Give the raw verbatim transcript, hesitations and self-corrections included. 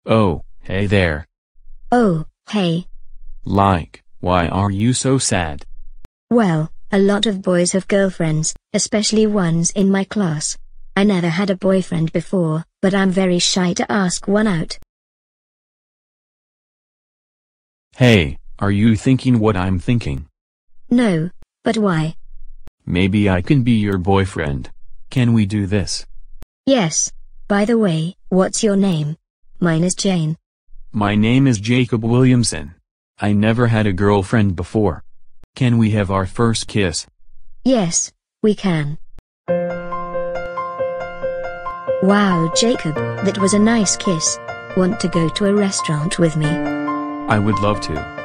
Oh, hey there. Oh, hey. Like, why are you so sad? Well, a lot of boys have girlfriends, especially ones in my class. I never had a boyfriend before, but I'm very shy to ask one out. Hey, are you thinking what I'm thinking? No, but why? Maybe I can be your boyfriend. Can we do this? Yes. By the way, what's your name? Mine is Jane. My name is Jacob Williamson. I never had a girlfriend before. Can we have our first kiss? Yes, we can. Wow, Jacob, that was a nice kiss. Want to go to a restaurant with me? I would love to.